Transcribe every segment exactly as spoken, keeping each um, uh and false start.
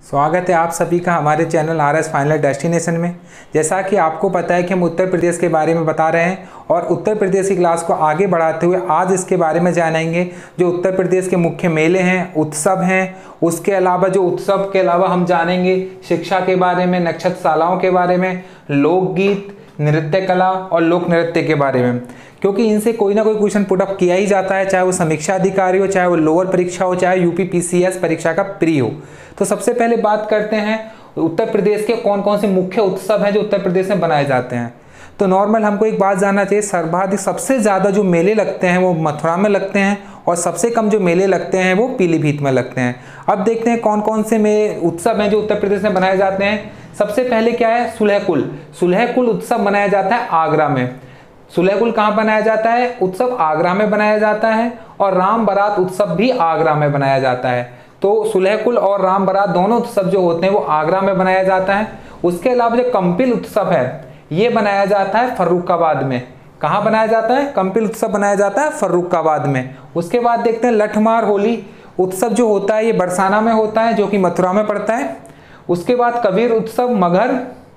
स्वागत है आप सभी का हमारे channel R S final destination में। जैसा कि आपको पता है कि हम उत्तर प्रदेश के बारे में बता रहे हैं और उत्तर प्रदेश की क्लास को आगे बढ़ाते हुए आज इसके बारे में जानेंगे जो उत्तर प्रदेश के मुख्य मेले हैं, उत्सव हैं। उसके अलावा जो उत्सव के अलावा हम जानेंगे शिक्षा के बारे में, नक्षत्रशालाओं के बारे में, लोकगीत, नृत्य कला और लोक नृत्य के बारे में, क्योंकि इनसे कोई ना कोई क्वेश्चन पुटअप किया ही जाता है, चाहे वो समीक्षा अधिकारी हो, चाहे वो लोअर परीक्षा हो, चाहे यूपी पीसीएस परीक्षा का प्री हो। तो सबसे पहले बात करते हैं उत्तर प्रदेश के कौन कौन से मुख्य उत्सव हैं जो उत्तर प्रदेश में बनाए जाते हैं। तो नॉर्मल हमको एक बात जानना चाहिए, सर्वाधिक सबसे ज़्यादा जो मेले लगते हैं वो मथुरा में लगते हैं और सबसे कम जो मेले लगते हैं वो पीलीभीत में लगते हैं। अब देखते हैं कौन कौन से में उत्सव हैं जो उत्तर प्रदेश में बनाए जाते हैं। सबसे पहले क्या है, सुलहकुल। सुलहकुल उत्सव मनाया जाता है आगरा में। सुलहकुल कहाँ बनाया जाता है? उत्सव आगरा में बनाया जाता है और राम बारात उत्सव भी आगरा में बनाया जाता है। तो सुलहकुल और राम बारात दोनों उत्सव जो होते हैं वो आगरा में बनाया जाता है। उसके अलावा जो कंपिल उत्सव है ये बनाया जाता है फर्रुखाबाद में। कहाँ बनाया जाता है? कंपिल उत्सव बनाया जाता है फर्रुखाबाद में। उसके बाद देखते हैं लठमार होली उत्सव जो होता है ये बरसाना में होता है जो कि मथुरा में पड़ता है। उसके बाद कबीर उत्सव मगहर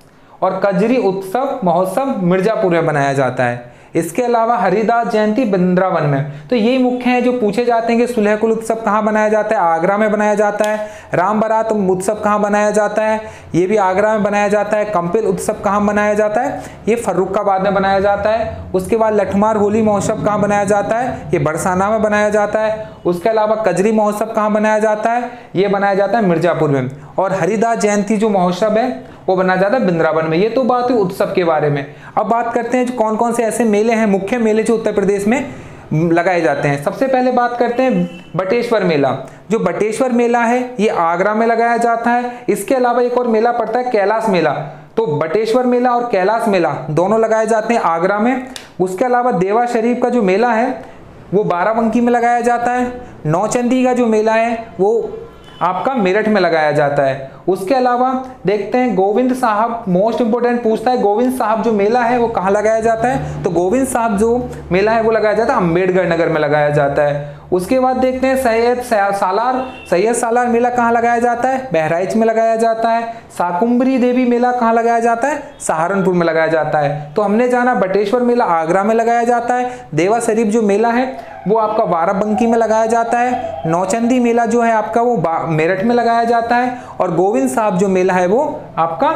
और कजरी उत्सव महोत्सव मिर्जापुर में बनाया जाता है। इसके अलावा हरिदास जयंती वृंदावन में। तो यही मुख्य हैं जो पूछे जाते हैं कि सुलहकुल उत्सव कहाँ बनाया जाता है? आगरा में बनाया जाता है। राम बारात उत्सव कहाँ बनाया जाता है? ये भी आगरा में बनाया जाता है। कंपिल उत्सव कहाँ बनाया जाता है? ये फर्रुखाबाद में बनाया जाता है। उसके बाद लठमार होली महोत्सव कहाँ बनाया जाता है? ये बरसाना में बनाया जाता है। उसके अलावा कजरी महोत्सव कहाँ बनाया जाता है? ये बनाया जाता है मिर्जापुर में। और हरिदास जयंती जो महोत्सव है वो बनाया जाता है वृंदावन में। ये तो बात हुई उत्सव के बारे में। अब बात करते हैं कौन कौन से ऐसे मेले हैं, मुख्य मेले जो उत्तर प्रदेश में लगाए जाते हैं। सबसे पहले बात करते हैं बटेश्वर मेला। जो बटेश्वर मेला है ये आगरा में लगाया जाता है। इसके अलावा एक और मेला पड़ता है कैलाश मेला। तो बटेश्वर मेला और कैलाश मेला दोनों लगाए जाते हैं आगरा में। उसके अलावा देवा शरीफ का जो मेला है वो बाराबंकी में लगाया जाता है। नौचंदी का जो मेला है वो आपका मेरठ में लगाया जाता है। उसके अलावा देखते हैं गोविंद साहब, मोस्ट इंपोर्टेंट पूछता है गोविंद साहब जो मेला है वो कहाँ लगाया जाता है? तो गोविंद साहब जो मेला है वो लगाया जाता है अम्बेडकर नगर में लगाया जाता है। उसके बाद देखते हैं सैयद सालार सैयद सालार मेला कहाँ लगाया जाता है? बहराइच में लगाया जाता है। शाकुंभरी देवी मेला कहाँ लगाया जाता है? सहारनपुर में लगाया जाता है। तो हमने जाना बटेश्वर मेला आगरा में लगाया जाता है। देवा शरीफ जो मेला है वो आपका बाराबंकी में लगाया जाता है। नौचंदी मेला जो है आपका वो मेरठ में लगाया जाता है। और गोविंद साहब जो मेला है वो आपका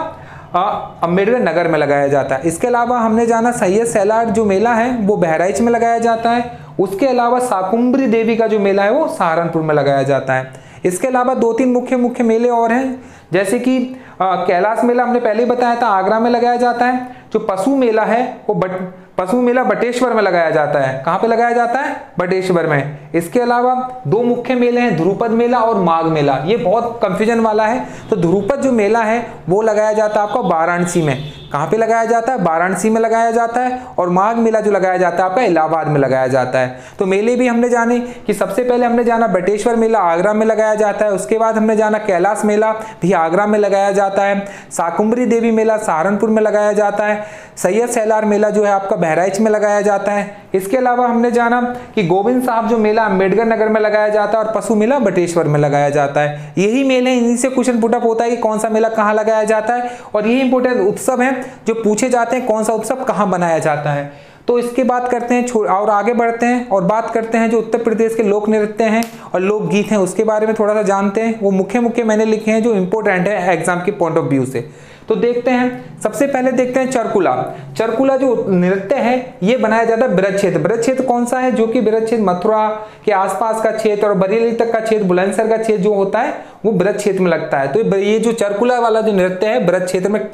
अम्बेडकर नगर में लगाया जाता है। इसके अलावा हमने जाना सैयद सैलार जो मेला है वो बहराइच में लगाया जाता है। उसके अलावा शाकुंभरी देवी का जो मेला है वो सहारनपुर में लगाया जाता है। इसके अलावा दो तीन मुख्य मुख्य मेले और हैं, जैसे कि कैलाश मेला हमने पहले ही बताया था आगरा में लगाया जाता है। जो पशु मेला है वो बट पशु मेला बटेश्वर में लगाया जाता है। कहाँ पे लगाया जाता है? बटेश्वर में। इसके अलावा दो मुख्य मेले हैं, ध्रुपद मेला और माघ मेला। ये बहुत कंफ्यूजन वाला है। तो ध्रुपद जो मेला है वो लगाया जाता है आपका वाराणसी में। कहाँ पे लगाया जाता है? वाराणसी में लगाया जाता है। और माघ मेला जो लगाया जाता है आपका इलाहाबाद में लगाया जाता है। तो मेले भी हमने जाने कि सबसे पहले हमने जाना बटेश्वर मेला आगरा में लगाया जाता है। उसके बाद हमने जाना कैलाश मेला भी आगरा में लगाया जाता है। शाकुंभरी देवी मेला सहारनपुर में लगाया जाता है। सैयद सैलार मेला जो है आपका बहराइच में लगाया जाता है। इसके अलावा हमने जाना कि गोविंद साहब जो मेला अम्बेडकर नगर में लगाया जाता है और पशु मेला बटेश्वर में लगाया जाता है। यही मेले, इन्हीं से क्वेश्चन पुटअप होता है कि कौन सा मेला कहाँ लगाया जाता है। और यही इंपोर्टेंट उत्सव हैं जो पूछे जाते हैं कौन सा उत्सव कहाँ बनाया जाता है। तो इसके बात करते हैं और आगे बढ़ते हैं और बात करते हैं जो उत्तर प्रदेश के लोक नृत्य हैं और लोकगीत हैं उसके बारे में थोड़ा सा जानते हैं। वो मुख्य मुख्य मैंने लिखे हैं जो इंपॉर्टेंट है एग्जाम के पॉइंट ऑफ व्यू से। तो देखते हैं, सबसे पहले देखते हैं चरकुला। चरकुला जो नृत्य है ये बनाया जाता है ब्रज क्षेत्र। ब्रज क्षेत्र कौन सा है? जो कि ब्रज क्षेत्र मथुरा के आसपास का क्षेत्र और बरेली तक का क्षेत्र, बुलंदशहर का क्षेत्र जो होता है वो ब्रज क्षेत्र में लगता है। तो ये जो चरकुला वाला जो नृत्य है ब्रज क्षेत्र में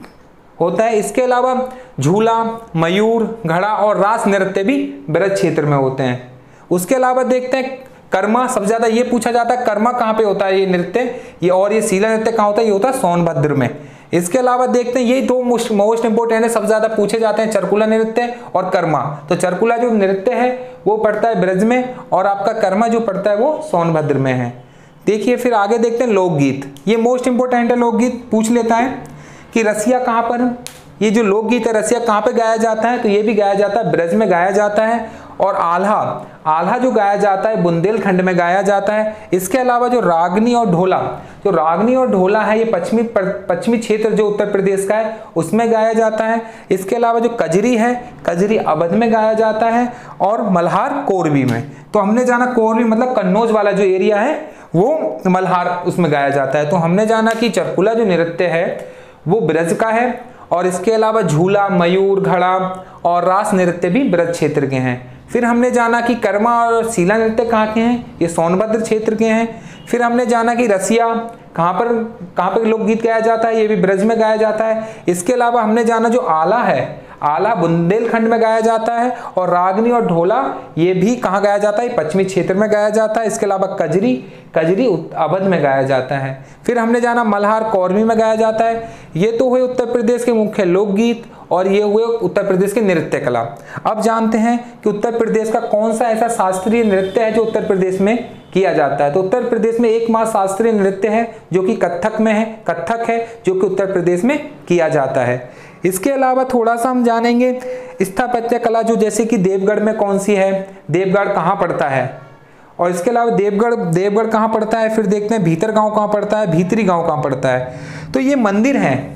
होता है। इसके अलावा झूला, मयूर, घड़ा और रास नृत्य भी ब्रज क्षेत्र में होते हैं। उसके अलावा देखते हैं कर्मा। सबसे ज्यादा ये पूछा जाता है कर्मा कहाँ पे होता है ये नृत्य, ये और ये सीला नृत्य कहाँ होता है? ये होता है सोनभद्र में। इसके अलावा देखते हैं यही दो मोस्ट मोस्ट इंपोर्टेंट है, सबसे ज्यादा पूछे जाते हैं चरकुला नृत्य और कर्मा। तो चरकुला जो नृत्य है वो पड़ता है ब्रज में और आपका कर्मा जो पड़ता है वो सोनभद्र में है। देखिए फिर आगे देखते हैं लोकगीत। ये मोस्ट इंपोर्टेंट है, लोकगीत पूछ लेता है कि रसिया कहाँ पर, ये जो लोकगीत है रसिया कहाँ पे गाया जाता है? तो ये भी गाया जाता है ब्रज में गाया जाता है। और आल्हा, आल्हा जो गाया जाता है बुंदेलखंड में गाया जाता है। इसके अलावा जो रागनी और ढोला, जो रागनी और ढोला है ये पश्चिमी पश्चिमी क्षेत्र जो उत्तर प्रदेश का है उसमें गाया जाता है। इसके अलावा जो कजरी है, कजरी अवध में गाया जाता है और मल्हार कोरबी में। तो हमने जाना कोरबी मतलब कन्नौज वाला जो एरिया है वो मल्हार उसमें गाया जाता है। तो हमने जाना कि चरकुला जो नृत्य है वो ब्रज का है और इसके अलावा झूला, मयूर, घड़ा और रास नृत्य भी ब्रज क्षेत्र के हैं। फिर हमने जाना कि कर्मा और सीला नृत्य कहाँ के हैं, ये सोनभद्र क्षेत्र के हैं। फिर हमने जाना कि रसिया कहाँ पर कहाँ पर लोकगीत गाया जाता है, ये भी ब्रज में गाया जाता है। इसके अलावा हमने जाना जो आला है, आला बुंदेलखंड में गाया जाता है और रागनी और ढोला ये भी कहाँ गाया जाता है, पश्चिमी क्षेत्र में गाया जाता है। इसके अलावा कजरी, कजरी अवध में गाया जाता है। फिर हमने जाना मल्हार कोरबी में गाया जाता है। ये तो हुए उत्तर प्रदेश के मुख्य लोकगीत और ये हुए उत्तर प्रदेश की नृत्य कला। अब जानते हैं कि उत्तर प्रदेश का कौन सा ऐसा शास्त्रीय नृत्य है जो उत्तर प्रदेश में किया जाता है। तो उत्तर प्रदेश में एकमात्र शास्त्रीय नृत्य है जो कि कथक में है, कथक है जो कि उत्तर प्रदेश में किया जाता है। इसके अलावा थोड़ा सा हम जानेंगे स्थापत्य कला, जो जैसे कि देवगढ़ में कौन सी है, देवगढ़ कहाँ पड़ता है, और इसके अलावा देवगढ़ देवगढ़ कहाँ पड़ता है। फिर देखते हैं भीतर गांव कहाँ पड़ता है, भीतरी गांव कहाँ पड़ता है। तो ये मंदिर हैं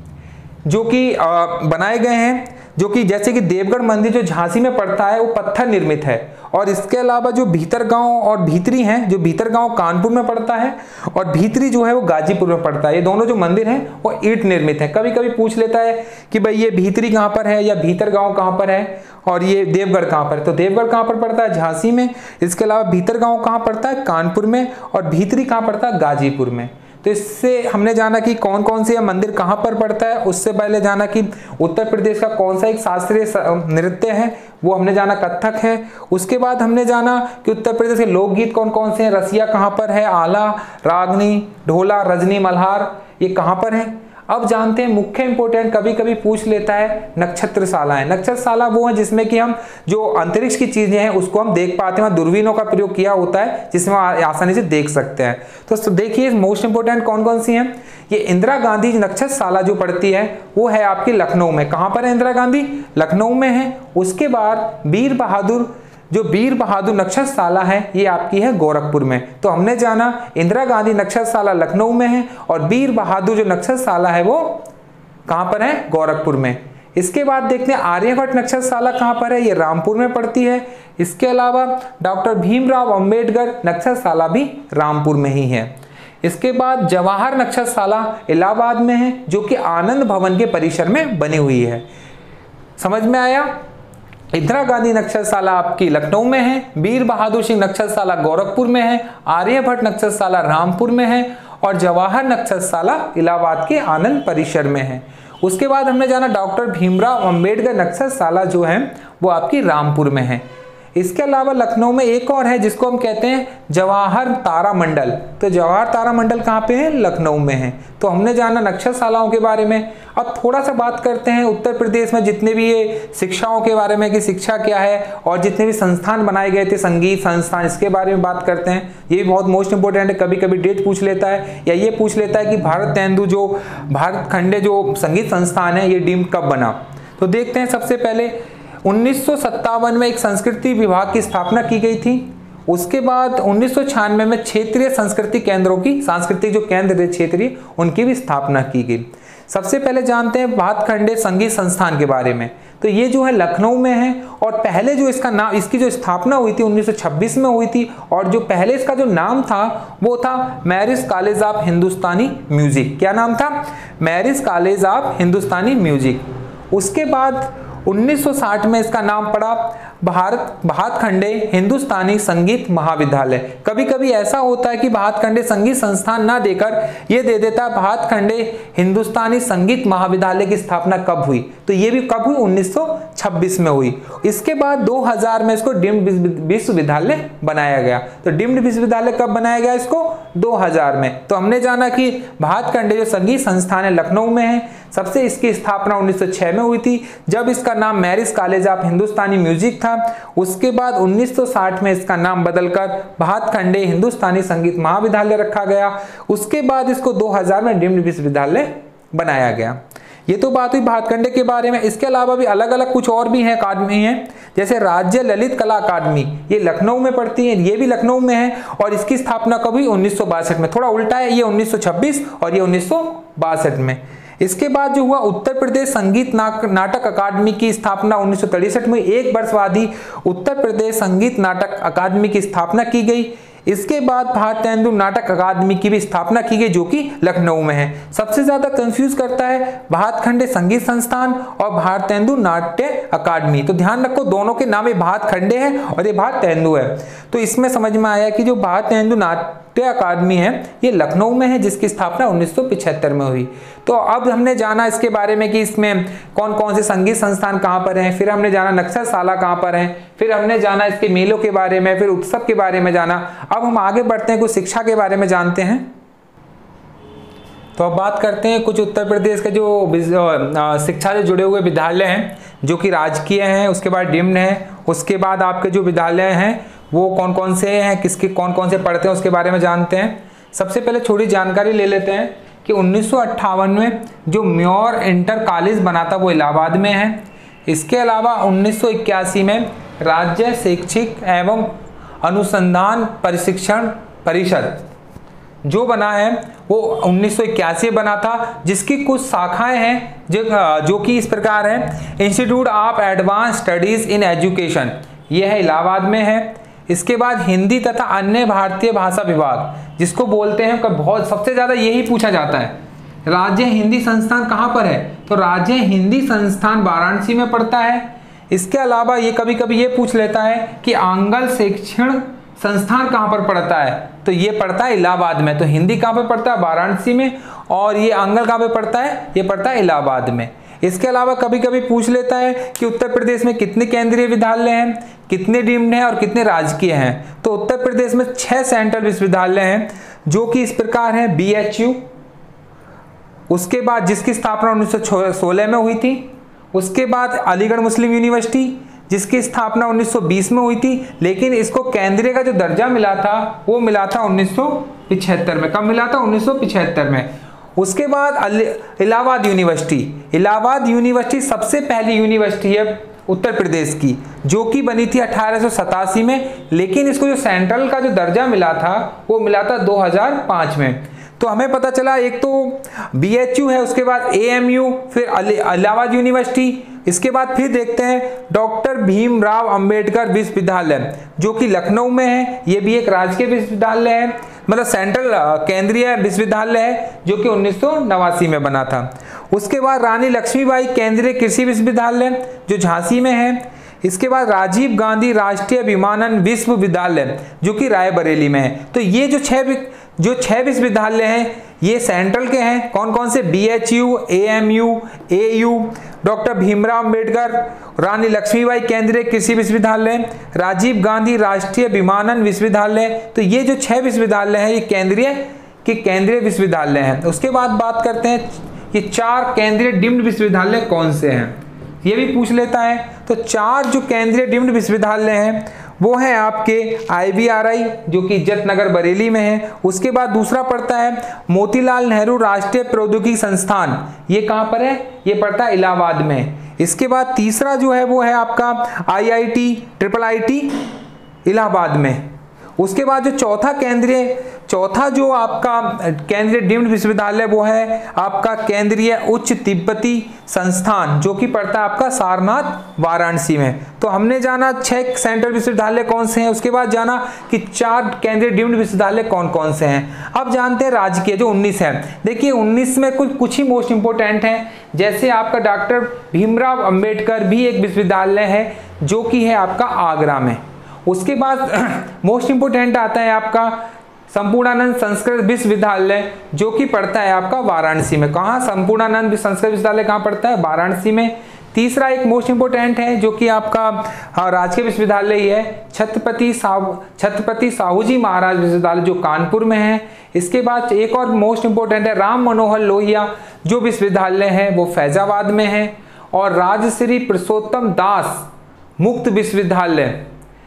जो कि बनाए गए हैं, जो कि जैसे कि देवगढ़ मंदिर जो झांसी में पड़ता है वो पत्थर निर्मित है। और इसके अलावा जो भीतर गांव और भीतरी हैं, जो भीतर गांव कानपुर में पड़ता है और भीतरी जो है वो गाजीपुर में पड़ता है। ये दोनों जो मंदिर हैं वो ईंट निर्मित है। कभी कभी पूछ लेता है कि भाई ये भीतरी कहाँ पर है या भीतर गांव कहाँ पर है और ये देवगढ़ कहाँ पर है। तो देवगढ़ कहाँ पर पड़ता है, झांसी में। इसके अलावा भीतर गांव कहाँ पड़ता है, कानपुर में। और भीतरी कहाँ पड़ता है, गाजीपुर में। तो इससे हमने जाना कि कौन कौन से मंदिर कहाँ पर पड़ता है। उससे पहले जाना कि उत्तर प्रदेश का कौन सा एक शास्त्रीय नृत्य है, वो हमने जाना कथक है। उसके बाद हमने जाना कि उत्तर प्रदेश के लोकगीत कौन कौन से हैं, रसिया कहाँ पर है, आला, रागनी, ढोला, रजनी, मल्हार ये कहाँ पर है। अब जानते हैं मुख्य इंपोर्टेंट, कभी कभी पूछ लेता है नक्षत्रशाला है। नक्षत्रशाला वो है जिसमें कि हम जो अंतरिक्ष की चीजें हैं उसको हम देख पाते हैं, दूरबीनों का प्रयोग किया होता है जिसमें आसानी से देख सकते हैं। तो देखिए मोस्ट इंपोर्टेंट कौन कौन सी हैं। ये इंदिरा गांधी नक्षत्रशाला जो पड़ती है वो है आपकी लखनऊ में। कहाँ पर है इंदिरा गांधी, लखनऊ में है। उसके बाद वीर बहादुर, जो वीर बहादुर नक्षत्रशाला है ये आपकी है गोरखपुर में। तो हमने जाना इंदिरा गांधी नक्षत्रशाला लखनऊ में है और वीर बहादुर जो नक्षत्रशाला है वो कहाँ पर है, गोरखपुर में। इसके बाद देखते हैं आर्यभट्ट नक्षत्रशाला कहाँ पर है, ये रामपुर में पड़ती है। इसके अलावा डॉक्टर भीमराव अंबेडकर नक्षत्रशाला भी रामपुर में ही है। इसके बाद जवाहर नक्षत्रशाला इलाहाबाद में है जो कि आनंद भवन के परिसर में बनी हुई है। समझ में आया। इंदिरा गांधी नक्षत्रशाला आपकी लखनऊ में है, वीर बहादुर सिंह नक्षत्रशाला गोरखपुर में है, आर्यभट्ट नक्षत्रशाला रामपुर में है और जवाहर नक्षत्रशाला इलाहाबाद के आनंद परिसर में है। उसके बाद हमने जाना डॉक्टर भीमराव अंबेडकर नक्षत्रशाला जो है वो आपकी रामपुर में है। इसके अलावा लखनऊ में एक और है जिसको हम कहते हैं जवाहर तारामंडल। तो जवाहर तारामंडल कहाँ पे है, लखनऊ में है। तो हमने जाना नक्षत्रशालाओं के बारे में। अब थोड़ा सा बात करते हैं उत्तर प्रदेश में जितने भी ये शिक्षाओं के बारे में कि शिक्षा क्या है और जितने भी संस्थान बनाए गए थे, संगीत संस्थान, इसके बारे में बात करते हैं। ये भी बहुत मोस्ट इंपोर्टेंट है, कभी कभी डेट पूछ लेता है या ये पूछ लेता है कि भारत तेंदु जो भारत खंडे जो संगीत संस्थान है ये डीम्ड कब बना। तो देखते हैं सबसे पहले उन्नीस सौ सत्तावन में एक संस्कृति विभाग की स्थापना की गई थी। उसके बाद उन्नीस सौ छियानवे में क्षेत्रीय संस्कृति केंद्रों की, सांस्कृतिक जो केंद्र क्षेत्रीय, उनकी भी स्थापना की गई। सबसे पहले जानते हैं भातखंडे संगीत संस्थान के बारे में। तो ये जो है लखनऊ में है और पहले जो इसका नाम, इसकी जो स्थापना हुई थी उन्नीस सौ छब्बीस में हुई थी और जो पहले इसका जो नाम था वो था Marris college of Hindustani music. क्या नाम था, Marris college of Hindustani music. उसके बाद उन्नीस सौ साठ में इसका नाम पड़ा भारत भातखंडे हिंदुस्तानी संगीत महाविद्यालय। कभी कभी ऐसा होता है कि भातखंडे संगीत संस्थान ना देकर ये दे देता है भातखंडे हिंदुस्तानी संगीत महाविद्यालय की स्थापना कब हुई। तो ये भी कब हुई, उन्नीस सौ छब्बीस में हुई। इसके बाद दो हज़ार में इसको डीम्ड विश्वविद्यालय बनाया गया। तो डीम्ड विश्वविद्यालय कब बनाया गया, इसको दो हज़ार में। तो हमने जाना कि भातखंडे जो संगीत संस्थान है लखनऊ में है। सबसे इसकी स्थापना उन्नीस सौ छह में हुई थी जब इसका नाम Marris college of Hindustani music था। उसके बाद उन्नीस सौ साठ में इसका नाम बदलकर भातखंडे हिंदुस्तानी संगीत महाविद्यालय रखा गया। उसके बाद इसको दो हज़ार में डीम्ड विश्वविद्यालय बनाया गया। ये तो बात हुई भातखंडे के बारे में। इसके अलावा भी अलग अलग कुछ और भी हैं अकादमी हैं, जैसे राज्य ललित कला अकादमी, ये लखनऊ में पड़ती है, ये भी लखनऊ में है और इसकी स्थापना कभी उन्नीस सौ बासठ में, थोड़ा उल्टा है, ये उन्नीस सौ छब्बीस और ये उन्नीस सौ बासठ में। इसके बाद जो हुआ उत्तर प्रदेश संगीत नाटक अकादमी की स्थापना उन्नीस सौ तिरसठ में, एक वर्ष बाद ही उत्तर प्रदेश संगीत नाटक अकादमी की स्थापना की गई। इसके बाद भारतेंदु नाटक अकादमी की भी स्थापना की गई जो कि लखनऊ में है। सबसे ज्यादा कंफ्यूज करता है भातखंडे संगीत संस्थान और भारतेंदु नाट्य अकादमी, तो ध्यान रखो दोनों के नाम, ये भातखंडे है और ये भारतेंदु है। तो इसमें समझ में आया कि जो भारतेंदु नाट्य अकादमी है ये लखनऊ में है, जिसकी स्थापना उन्नीस सौ पचहत्तर में हुई। तो अब हमने जाना इसके बारे में कि इसमें कौन कौन से संगीत संस्थान कहाँ पर हैं, फिर हमने जाना नक्सलशाला कहाँ पर है, फिर हमने जाना इसके मेलों के बारे में, फिर उत्सव के बारे में जाना। अब हम आगे बढ़ते हैं, कुछ शिक्षा के बारे में जानते हैं। तो अब बात करते हैं कुछ उत्तर प्रदेश के जो शिक्षा से जुड़े हुए विद्यालय हैं जो कि राजकीय हैं, उसके बाद डिम्ड है, उसके बाद आपके जो विद्यालय हैं वो कौन कौन से हैं, किसके कौन कौन से पढ़ते हैं उसके बारे में जानते हैं। सबसे पहले थोड़ी जानकारी ले लेते हैं कि उन्नीस सौ अट्ठावन में जो म्योर इंटर कॉलेज बना था वो इलाहाबाद में है। इसके अलावा उन्नीस सौ इक्यासी में राज्य शैक्षिक एवं अनुसंधान प्रशिक्षण परिषद जो बना है वो उन्नीस सौ इक्यासी बना था, जिसकी कुछ शाखाएं हैं जो जो कि इस प्रकार है। Institute of advance studies in education, ये है इलाहाबाद में है। इसके बाद हिंदी तथा अन्य भारतीय भाषा विभाग जिसको बोलते हैं, बहुत सबसे ज़्यादा यही पूछा जाता है, राज्य हिंदी संस्थान कहाँ पर है, तो राज्य हिंदी संस्थान वाराणसी में पड़ता है। इसके अलावा ये कभी कभी ये पूछ लेता है कि आंगल शिक्षण संस्थान कहाँ पर पड़ता है, तो ये पड़ता है इलाहाबाद में। तो हिंदी कहाँ पर पड़ता है, वाराणसी में, और ये आंगल कहाँ पर पड़ता है, ये पड़ता है इलाहाबाद में। इसके अलावा कभी कभी पूछ लेता है कि उत्तर प्रदेश में कितने केंद्रीय विद्यालय हैं, कितने डीम्ड हैं और कितने राजकीय हैं। तो उत्तर प्रदेश में छह सेंट्रल विश्वविद्यालय हैं जो कि इस प्रकार हैं। बी एच यू, उसके बाद जिसकी स्थापना उन्नीस सौ सोलह में हुई थी। उसके बाद अलीगढ़ मुस्लिम यूनिवर्सिटी जिसकी स्थापना उन्नीस सौ बीस में हुई थी, लेकिन इसको केंद्रीय का जो दर्जा मिला था वो मिला था उन्नीस सौ पचहत्तर में। कब मिला था, उन्नीस सौ पचहत्तर में। उसके बाद इलाहाबाद यूनिवर्सिटी, इलाहाबाद यूनिवर्सिटी सबसे पहली यूनिवर्सिटी है उत्तर प्रदेश की जो कि बनी थी अठारह सौ सतासी में, लेकिन इसको जो सेंट्रल का जो दर्जा मिला था वो मिला था दो हज़ार पाँच में। तो हमें पता चला एक तो बी एच यू है, उसके बाद ए एम यू, फिर इलाहाबाद यूनिवर्सिटी, इसके बाद फिर देखते हैं डॉक्टर भीमराव अंबेडकर विश्वविद्यालय जो कि लखनऊ में है। ये भी एक राजकीय विश्वविद्यालय है, मतलब सेंट्रल केंद्रीय विश्वविद्यालय है जो कि उन्नीस सौ नवासी में बना था। उसके बाद रानी लक्ष्मीबाई केंद्रीय कृषि विश्वविद्यालय जो झांसी में है। इसके बाद राजीव गांधी राष्ट्रीय विमानन विश्वविद्यालय जो कि रायबरेली में है। तो ये जो छह जो छह विश्वविद्यालय हैं ये सेंट्रल के हैं। कौन कौन से, B H U, A M U, A U, doctor Bhimrao Ambedkar, Rani Lakshmibai केंद्रीय कृषि विश्वविद्यालय, राजीव गांधी राष्ट्रीय विमानन विश्वविद्यालय। तो ये जो छह विश्वविद्यालय हैं ये केंद्रीय के केंद्रीय विश्वविद्यालय हैं। उसके बाद बात करते हैं ये चार केंद्रीय डीम्ड विश्वविद्यालय कौन से हैं, ये भी पूछ लेता है। तो चार जो केंद्रीय डीम्ड विश्वविद्यालय हैं वो है आपके आई वी आर आई जो कि इज्जत नगर बरेली में है। उसके बाद दूसरा पड़ता है मोतीलाल नेहरू राष्ट्रीय प्रौद्योगिकी संस्थान, ये कहाँ पर है, ये पड़ता है इलाहाबाद में। इसके बाद तीसरा जो है वो है आपका I I T triple I T Allahabad में। उसके बाद जो चौथा केंद्रीय चौथा जो आपका केंद्रीय डीम्ड विश्वविद्यालय वो है आपका केंद्रीय उच्च तिब्बती संस्थान जो कि पड़ता है आपका सारनाथ वाराणसी में। तो हमने जाना छह सेंट्रल विश्वविद्यालय कौन से हैं, उसके बाद जाना कि चार केंद्रीय डीम्ड विश्वविद्यालय कौन कौन से हैं। अब जानते हैं राजकीय जो उन्नीस है। देखिए उन्नीस में कुछ कुछ ही मोस्ट इंपोर्टेंट हैं, जैसे आपका डॉक्टर भीमराव अंबेडकर भी एक विश्वविद्यालय है जो कि है आपका आगरा में। उसके बाद मोस्ट इंपोर्टेंट आता है आपका संपूर्णानंद संस्कृत विश्वविद्यालय जो कि पड़ता है आपका वाराणसी में। कहाँ, संपूर्णानंद संस्कृत विश्वविद्यालय कहाँ पड़ता है, वाराणसी में। तीसरा एक मोस्ट इंपोर्टेंट है जो कि आपका राजकीय विश्वविद्यालय ही है, छत्रपति साहू छत्रपति साहूजी महाराज विश्वविद्यालय जो कानपुर में है। इसके बाद एक और मोस्ट इंपोर्टेंट है राम मनोहर लोहिया जो विश्वविद्यालय है वो फैजाबाद में है। और राजश्री पुरुषोत्तम दास मुक्त विश्वविद्यालय,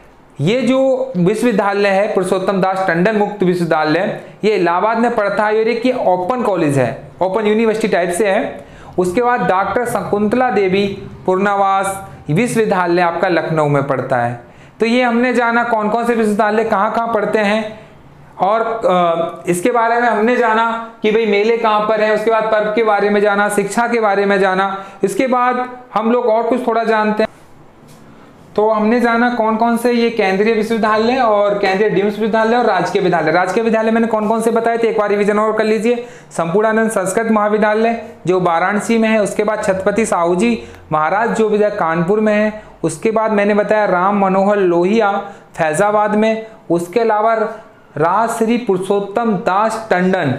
ये जो विश्वविद्यालय है पुरुषोत्तम दास टंडन मुक्त विश्वविद्यालय, ये इलाहाबाद में पड़ता है और ये ओपन कॉलेज है, ओपन यूनिवर्सिटी टाइप से है। उसके बाद डॉक्टर शकुंतला देवी पुनर्वास विश्वविद्यालय आपका लखनऊ में पड़ता है। तो ये हमने जाना कौन कौन से विश्वविद्यालय कहाँ कहाँ पढ़ते हैं, और इसके बारे में हमने जाना कि भाई मेले कहाँ पर है, उसके बाद पर्व के बारे में जाना, शिक्षा के बारे में जाना। इसके बाद हम लोग और कुछ थोड़ा जानते हैं। तो हमने जाना कौन कौन से ये केंद्रीय विश्वविद्यालय और केंद्रीय डीम्ड विश्वविद्यालय और राजकीय विद्यालय। राजकीय विद्यालय मैंने कौन कौन से बताए थे, एक बार रिवीजन और कर लीजिए। संपूर्णानंद संस्कृत महाविद्यालय जो वाराणसी में है, उसके बाद छत्रपति साहू जी महाराज जो विद्यालय कानपुर में है, उसके बाद मैंने बताया राम मनोहर लोहिया फैजाबाद में, उसके अलावा राजश्री पुरुषोत्तम दास टंडन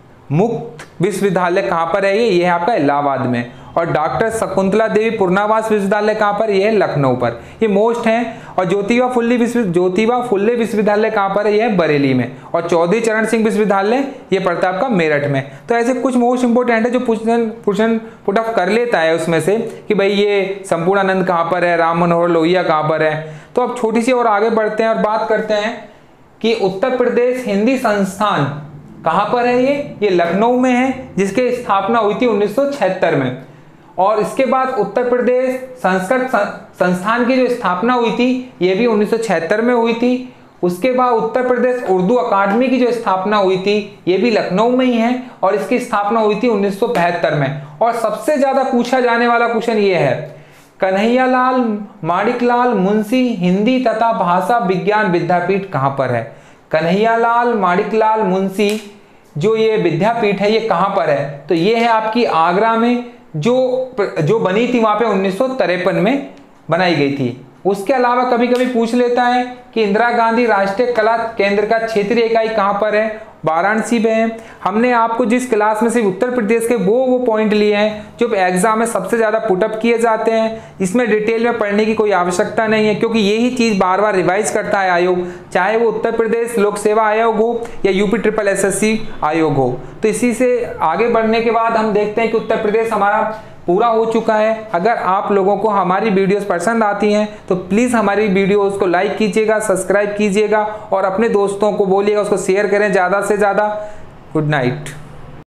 मुक्त विश्वविद्यालय कहाँ पर है, ये ये है आपका इलाहाबाद में। और डॉक्टर शकुंतला देवी पुनर्वास विश्वविद्यालय कहाँ पर, ये है लखनऊ पर। ये मोस्ट हैं। और ज्योतिबा फुल्ले विश्व ज्योतिबा फुल्ले विश्वविद्यालय कहाँ पर है, ये है बरेली में। और चौधरी चरण सिंह विश्वविद्यालय ये पड़ता है आपका मेरठ में। तो ऐसे कुछ मोस्ट इंपोर्टेंट है जो क्वेश्चन क्वेश्चन पुट ऑफ कर लेता है उसमें से कि भाई ये संपूर्णानंद कहाँ पर है, राम मनोहर लोहिया कहाँ पर है। तो अब छोटी सी और आगे बढ़ते हैं और बात करते हैं कि उत्तर प्रदेश हिंदी संस्थान कहाँ पर है। ये ये लखनऊ में है, जिसकी स्थापना हुई थी उन्नीस सौ छिहत्तर में। और इसके बाद उत्तर प्रदेश संस्कृत संस्थान की जो स्थापना हुई थी ये भी उन्नीस सौ छिहत्तर में हुई थी। उसके बाद उत्तर प्रदेश उर्दू अकादमी की जो स्थापना हुई थी ये भी लखनऊ में ही है, और इसकी स्थापना हुई थी उन्नीस सौ बहत्तर में। और सबसे ज्यादा पूछा जाने वाला क्वेश्चन ये है, कन्हैयालाल माणिकलाल मुंशी हिंदी तथा भाषा विज्ञान विद्यापीठ कहाँ पर है। कन्हैयालाल माणिकलाल मुंशी जो ये विद्यापीठ है ये कहाँ पर है, तो ये है आपकी आगरा में, जो जो बनी थी वहां पे उन्नीस सौ तिरपन में बनाई गई थी। उसके अलावा कभी कभी पूछ लेता है कि इंदिरा गांधी राष्ट्रीय कला केंद्र का क्षेत्रीय इकाई कहाँ पर है, वाराणसी में है। हमने आपको जिस क्लास में से उत्तर प्रदेश के वो वो पॉइंट लिए हैं जो एग्जाम में सबसे ज़्यादा पुटअप किए जाते हैं। इसमें डिटेल में पढ़ने की कोई आवश्यकता नहीं है, क्योंकि यही चीज़ बार बार रिवाइज करता है आयोग, चाहे वो उत्तर प्रदेश लोक सेवा आयोग हो या UP triple S S C आयोग हो। तो इसी से आगे बढ़ने के बाद हम देखते हैं कि उत्तर प्रदेश हमारा पूरा हो चुका है। अगर आप लोगों को हमारी वीडियोस पसंद आती हैं तो प्लीज़ हमारी वीडियोस को लाइक कीजिएगा, सब्सक्राइब कीजिएगा और अपने दोस्तों को बोलिएगा उसको शेयर करें ज़्यादा से ज़्यादा। Good night.